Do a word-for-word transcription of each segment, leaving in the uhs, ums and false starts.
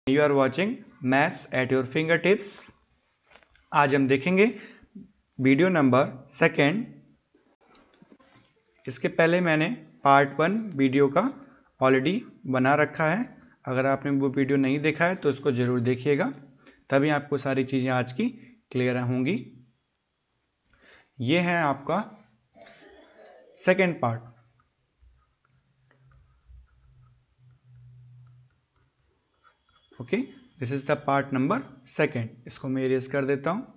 You are watching maths at your finger tips. आज हम देखेंगे वीडियो नंबर सेकेंड। इसके पहले मैंने पार्ट वन वीडियो का ऑलरेडी बना रखा है। अगर आपने वो वीडियो नहीं देखा है तो इसको ज़रूर देखिएगा, तभी आपको सारी चीज़ें आज की क्लियर होंगी। ये है आपका second part. Okay, this is the part number second. इसको मैं इरेज कर देता हूं।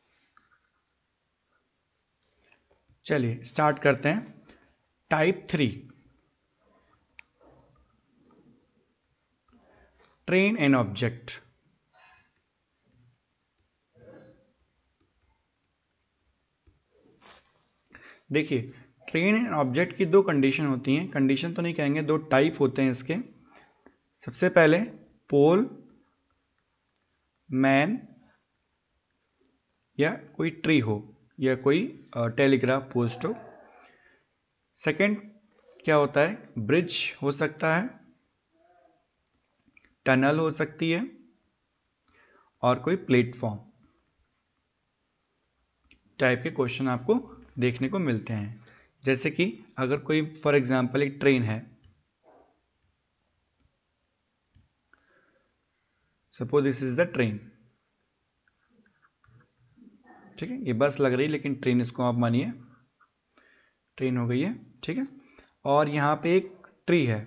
चलिए स्टार्ट करते हैं। Type three, train an object. देखिए, ट्रेन एन ऑब्जेक्ट की दो कंडीशन होती हैं। कंडीशन तो नहीं कहेंगे, दो टाइप होते हैं इसके। सबसे पहले पोल, मैन या कोई ट्री हो या कोई टेलीग्राफ पोस्ट हो। सेकंड क्या होता है, ब्रिज हो सकता है, टनल हो सकती है और कोई प्लेटफॉर्म टाइप के क्वेश्चन आपको देखने को मिलते हैं। जैसे कि अगर कोई फॉर एग्जांपल एक ट्रेन है, suppose this is the train. ठीक है, ये बस लग रही है लेकिन ट्रेन इसको आप मानिए ट्रेन हो गई है। ठीक है, और यहां पे एक ट्री है,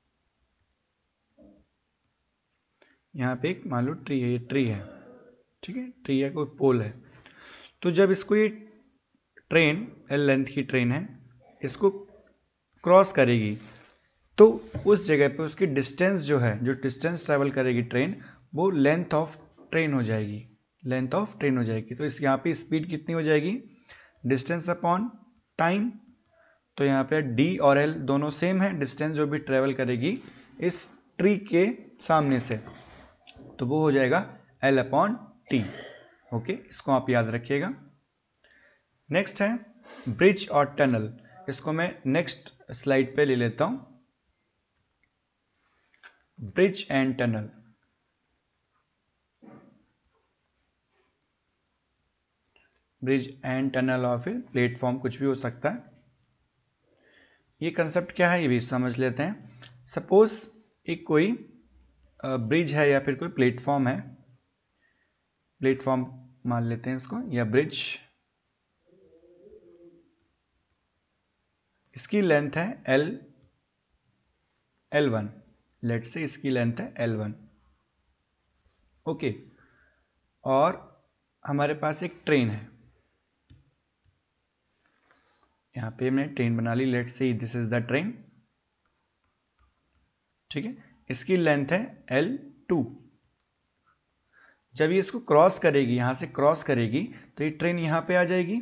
यहां पे एक मान लो ट्री है, ये ट्री है। ठीक है, ट्री है, कोई पोल है। तो जब इसको ये ट्रेन एल लेंथ की ट्रेन है, इसको क्रॉस करेगी तो उस जगह पे उसकी डिस्टेंस जो है, जो डिस्टेंस ट्रेवल करेगी ट्रेन, वो लेंथ ऑफ ट्रेन हो जाएगी। लेंथ ऑफ ट्रेन हो जाएगी। तो इस यहाँ पे स्पीड कितनी हो जाएगी, डिस्टेंस अपॉन टाइम। तो यहाँ पे डी और एल दोनों सेम है, डिस्टेंस जो भी ट्रेवल करेगी इस ट्री के सामने से, तो वो हो जाएगा एल अपॉन टी। ओके, इसको आप याद रखिएगा। नेक्स्ट है ब्रिज और टनल। इसको मैं नेक्स्ट स्लाइड पे ले लेता हूं। Bridge and tunnel, bridge and tunnel और फिर प्लेटफॉर्म, कुछ भी हो सकता है। ये कंसेप्ट क्या है ये भी समझ लेते हैं। सपोज एक कोई ब्रिज है या फिर कोई प्लेटफॉर्म है, प्लेटफॉर्म मान लेते हैं इसको, या ब्रिज। इसकी लेंथ है एल एल वन, लेट से इसकी लेंथ है एल वन। ओके, और हमारे पास एक ट्रेन है, यहां पे हमने ट्रेन बना ली, let's say this is the train. ठीक है, इसकी लेंथ है एल टू। जब ये इसको क्रॉस करेगी, यहां से क्रॉस करेगी, तो ये ट्रेन यहां पे आ जाएगी।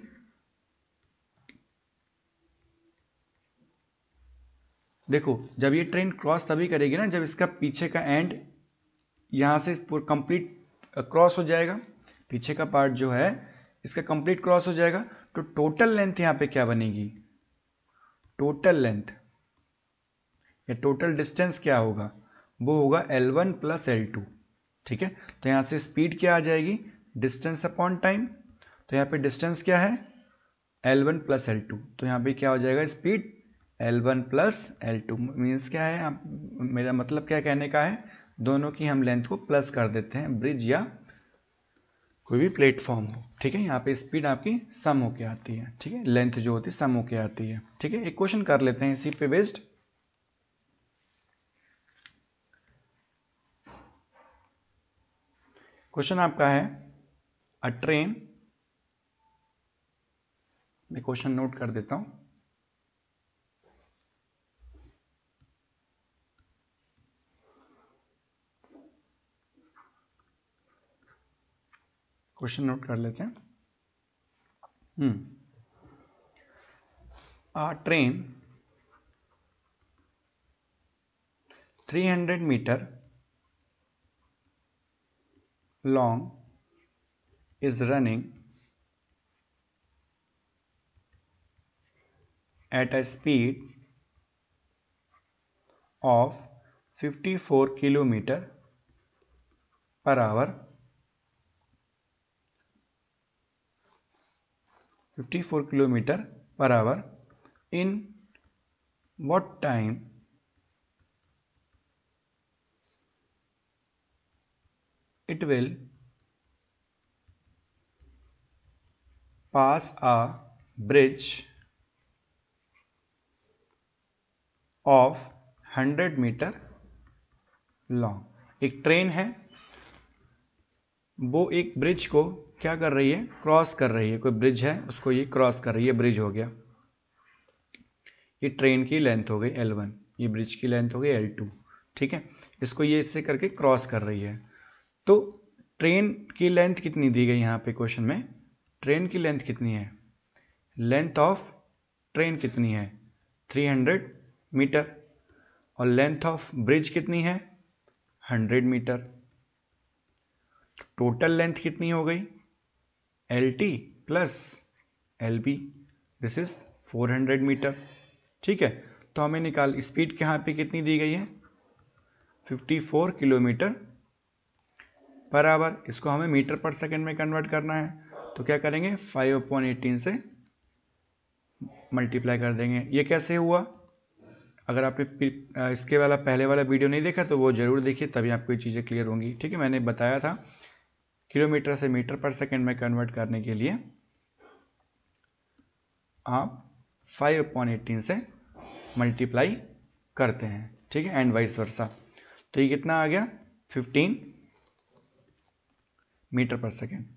देखो, जब ये ट्रेन क्रॉस तभी करेगी ना जब इसका पीछे का एंड यहां से कंप्लीट क्रॉस हो जाएगा। पीछे का पार्ट जो है इसका कंप्लीट क्रॉस हो जाएगा। तो टोटल लेंथ यहां पे क्या बनेगी, टोटल लेंथ या टोटल डिस्टेंस क्या होगा, वो होगा L one plus L two. ठीक है, तो यहां से स्पीड क्या आ जाएगी, डिस्टेंस अपॉन टाइम। तो यहां पे डिस्टेंस क्या है, L one plus L two. तो यहां पे क्या हो जाएगा, speed L one plus L two. Means क्या है, आप, मेरा मतलब क्या कहने का है, दोनों की हम लेंथ को प्लस कर देते हैं, ब्रिज या कोई भी प्लेटफॉर्म हो। ठीक है, यहाँ पे स्पीड आपकी सम होके आती है। ठीक है, लेंथ जो होती है सम होके आती है। ठीक है, एक क्वेश्चन कर लेते हैं इसी पे बेस्ड। क्वेश्चन आपका है, अ ट्रेन, मैं क्वेश्चन नोट कर देता हूं। क्वेश्चन नोट कर लेते हैं। Hmm a train three hundred metre long is running at a speed of fifty-four kilometer per hour, fifty four kilometre per hour in what time it will pass a bridge of hundred metre long. एक train है, वो एक bridge को क्या कर रही है, cross कर रही है। कोई ब्रिज है, उसको ये क्रॉस कर रही है, ब्रिज हो गया। ये ट्रेन की लेंथ हो गई एल वन, ये ब्रिज की लेंथ हो गई एल टू, ठीक है। इसको ये इससे करके क्रॉस कर रही है। तो ट्रेन की लेंथ कितनी दी गई यहाँ पे क्वेश्चन में, ट्रेन की लेंथ कितनी है, लेंथ ऑफ ट्रेन कितनी है थ्री हंड्रेड मीटर, और लेंथ ऑफ ब्रिज कितनी है हंड्रेड मीटर। टोटल लेंथ कितनी हो गई, L T plus L B, this is four hundred metre, ठीक है। तो हमें निकाल, स्पीड यहाँ पे कितनी दी गई है, fifty four kilometre per hour. इसको हमें मीटर पर सेकंड में कन्वर्ट करना है, तो क्या करेंगे, फाइव अपॉन एटीन से मल्टीप्लाई कर देंगे। ये कैसे हुआ, अगर आपने इसके वाला पहले वाला वीडियो नहीं देखा तो वो जरूर देखिए, तभी आपको ये चीज़ें क्लियर होंगी, ठीक है। मैंने बताया था किलोमीटर से मीटर पर सेकंड में कन्वर्ट करने के लिए आप फाइव अपॉन एटीन से मल्टीप्लाई करते हैं, ठीक है, एंड वाइस वर्सा। तो ये कितना आ गया, fifteen metre per second,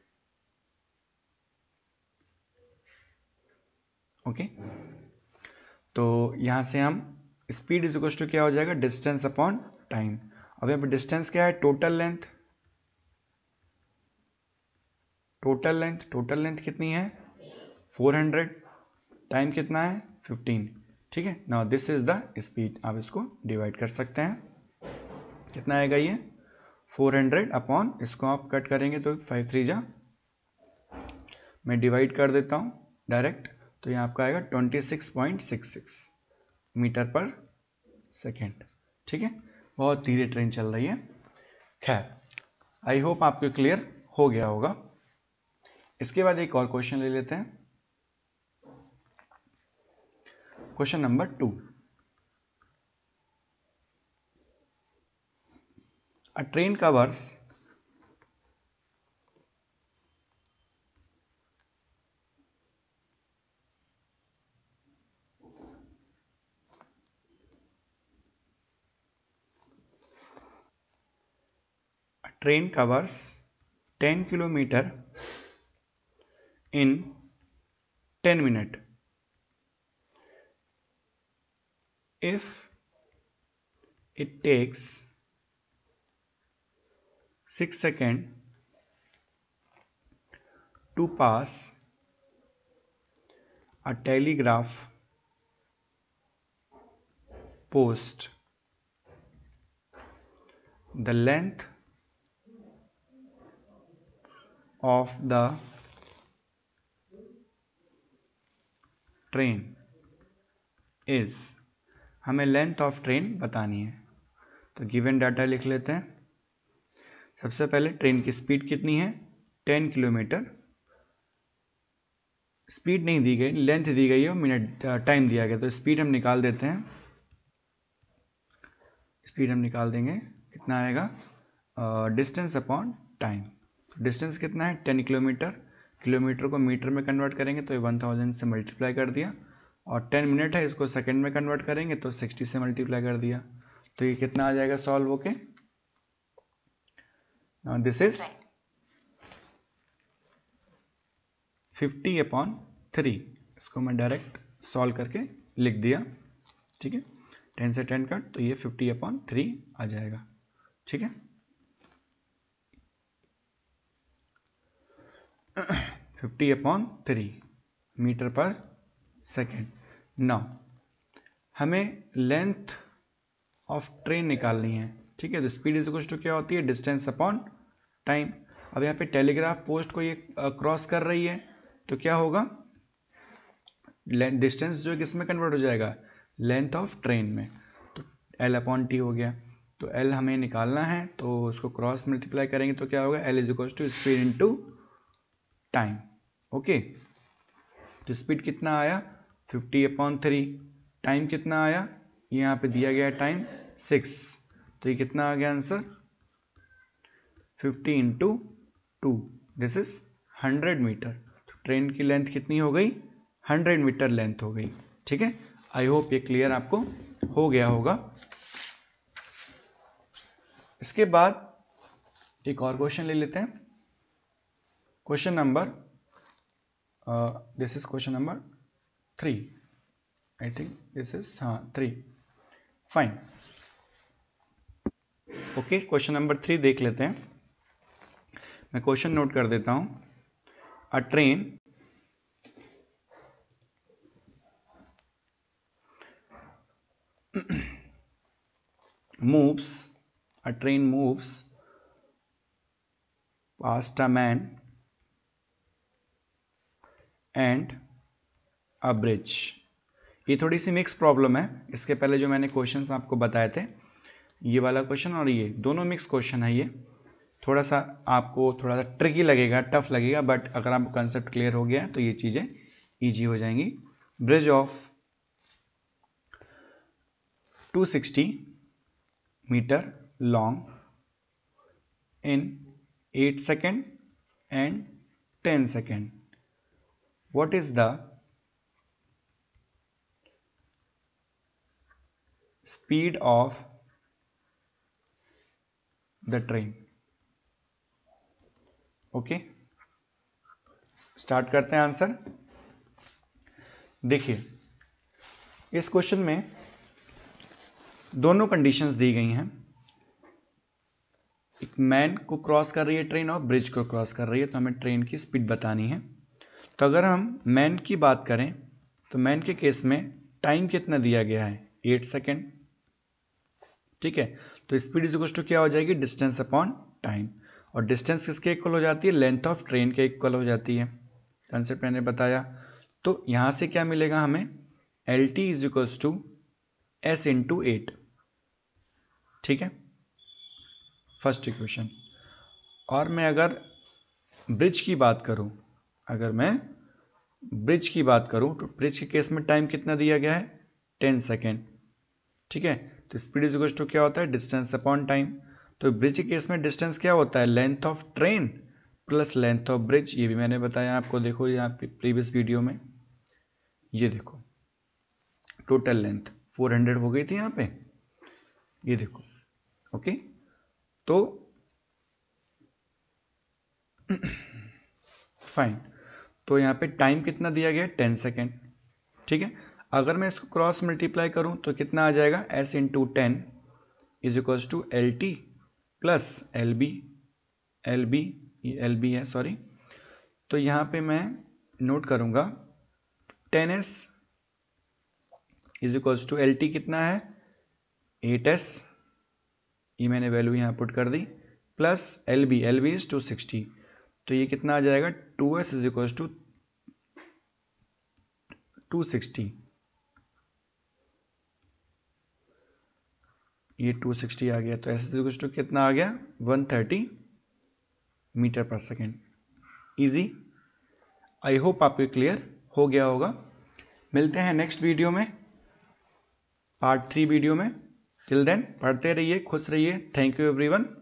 okay. तो यहां से हम स्पीड इज इक्वल टू क्या हो जाएगा, डिस्टेंस अपॉन टाइम। अब यहाँ पे डिस्टेंस क्या है, total length, total length total length कितनी है फोर हंड्रेड, टाइम कितना है फिफ्टीन, ठीक है। Now this is the speed, आप इसको डिवाइड कर सकते हैं, कितना आएगा ये फोर हंड्रेड अपॉन, इसको आप कट करेंगे तो फाइव थ्री जा, मैं डिवाइड कर देता हूं डायरेक्ट, तो ये आपका आएगा twenty six point six six metre per second, ठीक है। बहुत धीरे ट्रेन चल रही है। खैर, आई होप आपको क्लियर हो गया होगा। इसके बाद एक और क्वेश्चन ले लेते हैं, question number two. A train covers train covers ten kilometer in ten minutes if it takes six seconds to pass a telegraph post, the length of the train is, हमें लेंथ ऑफ ट्रेन बतानी है। तो given data लिख लेते हैं। सबसे पहले train की स्पीड कितनी है टेन किलोमीटर, स्पीड नहीं दी गई, लेंथ दी गई है और मिनट टाइम दिया गया, तो स्पीड हम निकाल देते हैं। स्पीड हम निकाल देंगे, कितना आएगा, डिस्टेंस अपॉन टाइम। डिस्टेंस कितना है टेन किलोमीटर, किलोमीटर को मीटर में कन्वर्ट करेंगे तो ये वन थाउजेंड से मल्टीप्लाई कर दिया, और टेन मिनट है, इसको सेकंड में कन्वर्ट करेंगे तो सिक्सटी से मल्टीप्लाई कर दिया, तो ये कितना आ जाएगा सॉल्व होके, now this is fifty upon three, इसको मैं डायरेक्ट सॉल्व करके लिख दिया, ठीक है। टेन से टेन कट, तो ये फिफ्टी अपॉन थ्री आ जाएगा, ठीक है। Fifty upon three metre per second. Now हमें लेंथ ऑफ ट्रेन निकालनी है, ठीक है। तो स्पीड इज इक्वल टू क्या होती है, डिस्टेंस अपॉन टाइम। अब यहाँ पे टेलीग्राफ पोस्ट को ये क्रॉस कर रही है, तो क्या होगा, डिस्टेंस जो किस में कन्वर्ट हो जाएगा, लेंथ ऑफ ट्रेन में, तो एल अपॉन टी हो गया। तो L हमें निकालना है, तो उसको क्रॉस मल्टीप्लाई करेंगे तो क्या होगा, L is equal to speed into time. Okay, तो स्पीड कितना आया फिफ्टी अपॉन थ्री, टाइम कितना आया, यहाँ पे दिया गया टाइम सिक्स, तो ये कितना आ गया answer, fifty into two, this is hundred metre. तो ट्रेन की लेंथ कितनी हो गई, हंड्रेड मीटर लेंथ हो गई। ठीक है, आई होप ये क्लियर आपको हो गया होगा। इसके बाद एक और क्वेश्चन ले लेते हैं, question number this is question number three, I think this is हाँ three, fine. Okay, question number three देख लेते हैं। मैं क्वेश्चन नोट कर देता हूं। A train moves a train moves past a man and a bridge। ये थोड़ी सी मिक्स प्रॉब्लम है। इसके पहले जो मैंने क्वेश्चंस आपको बताए थे, ये वाला क्वेश्चन और ये दोनों मिक्स क्वेश्चन है। ये थोड़ा सा आपको थोड़ा सा ट्रिकी लगेगा, टफ लगेगा, बट अगर आपको कंसेप्ट क्लियर हो गया तो ये चीज़ें ईजी हो जाएंगी। Bridge of two sixty metre long in eight second and ten second. What is the speed of the train? Okay, start करते हैं आंसर। देखिए, इस क्वेश्चन में दोनों कंडीशंस दी गई हैं। एक मैन को क्रॉस कर रही है ट्रेन और ब्रिज को क्रॉस कर रही है, तो हमें ट्रेन की स्पीड बतानी है। तो अगर हम मैन की बात करें तो मैन के केस में टाइम कितना दिया गया है, एट सेकेंड। ठीक है, तो स्पीड इज इक्वल टू क्या हो जाएगी, डिस्टेंस अपॉन टाइम। और डिस्टेंस किसके इक्वल हो जाती है, लेंथ ऑफ ट्रेन के इक्वल हो जाती है। कंसेप्ट मैंने बताया। तो यहां से क्या मिलेगा हमें, L T is equal to S into eight. ठीक है, फर्स्ट इक्वेशन। और मैं अगर ब्रिज की बात करूं, अगर मैं ब्रिज की बात करूं तो ब्रिज के केस में टाइम कितना दिया गया है, टेन सेकेंड। ठीक है, तो स्पीड इज इक्वल टू क्या होता है, डिस्टेंस अपॉन टाइम। तो ब्रिज के केस में डिस्टेंस क्या होता है, length of train plus length of bridge. ये भी मैंने बताया आपको, देखो यहाँ प्रीवियस वीडियो में, ये देखो टोटल लेंथ फोर हंड्रेड हो गई थी यहाँ पे, ये देखो। ओके, तो फाइन, तो यहाँ पे टाइम कितना दिया गया, टेन सेकेंड। ठीक है, अगर मैं इसको क्रॉस मल्टीप्लाई करूं तो कितना आ जाएगा, S into ten is equals to L T plus L B, L B ये एल बी है सॉरी। तो यहाँ पे मैं नोट करूंगा ten S is equals to L T कितना है, एट एस, ये मैंने वैल्यू यहाँ पुट कर दी, plus L B, L B is two sixty, तो ये कितना आ जाएगा, two S is equals to two sixty, ये टू सिक्सटी आ गया। तो एस इज इक्वल्स टू कितना आ गया, one thirty metre per second. Easy, I hope आपको क्लियर हो गया होगा। मिलते हैं नेक्स्ट वीडियो में, पार्ट थ्री वीडियो में। टिल देन पढ़ते रहिए, खुश रहिए। Thank you everyone.